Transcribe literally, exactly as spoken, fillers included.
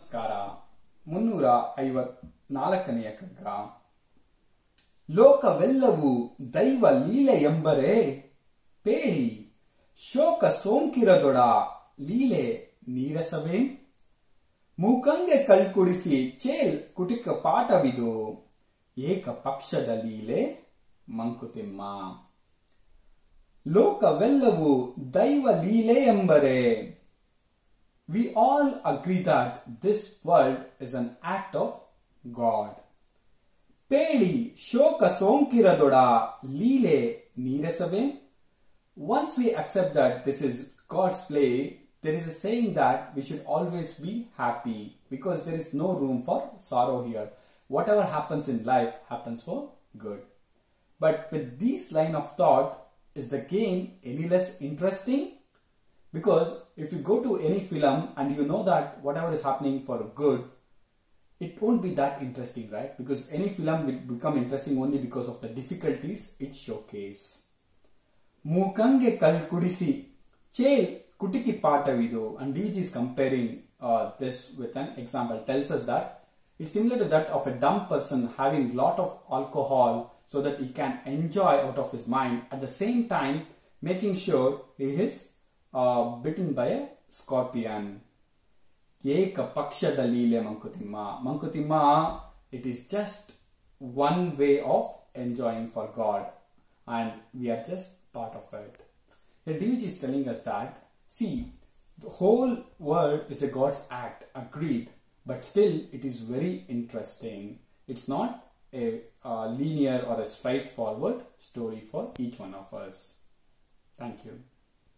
ನಮಸ್ಕಾರ. ಮುನ್ನೂರ ಐವತ್ನಾಲ್ಕನೆಯ ಕಗ್ಗ. ಲೋಕವೆಲ್ಲವೂ ದೈವ ಲೀಲೆ ಎಂಬರೆ ಪೇಳಿ ಶೋಕ ಸೋಂಕಿರದೊಡ ಲೀಲೆ ನೀರಸವೇ ಮೂಕಂಗೆ ಕಳ್ಕುಡಿಸಿ ಚೇಲ್ ಕುಟಿಕ ಪಾಠವಿದು ಏಕ ಪಕ್ಷದ ಲೀಲೆ ಮಂಕುತಿಮ್ಮ. ಲೋಕವೆಲ್ಲವೂ ದೈವ ಲೀಲೆ ಎಂಬರೆ. We all agree that this world is an act of God. Peli shoka sonkiradora lile neerasave. Once we accept that this is God's play, there is a saying that we should always be happy because there is no room for sorrow here. Whatever happens in life happens for good. But with this line of thought, is the game any less interesting? Because if you go to any film and you know that whatever is happening for good, it won't be that interesting, right? Because any film will become interesting only because of the difficulties it showcases. Mookange kal kudisi chel kutiki paatavidu. And D V G is comparing uh, this with an example. Tells us that it's similar to that of a dumb person having lot of alcohol so that he can enjoy out of his mind, at the same time making sure he is uh, bitten by a scorpion. Eka pakshada leela Mankutimma. Mankutimma, it is just one way of enjoying for God, and we are just part of it. The D V G is telling us that, see, the whole world is a God's act, agreed, but still it is very interesting. It's not a uh, linear or a straightforward story for each one of us. Thank you.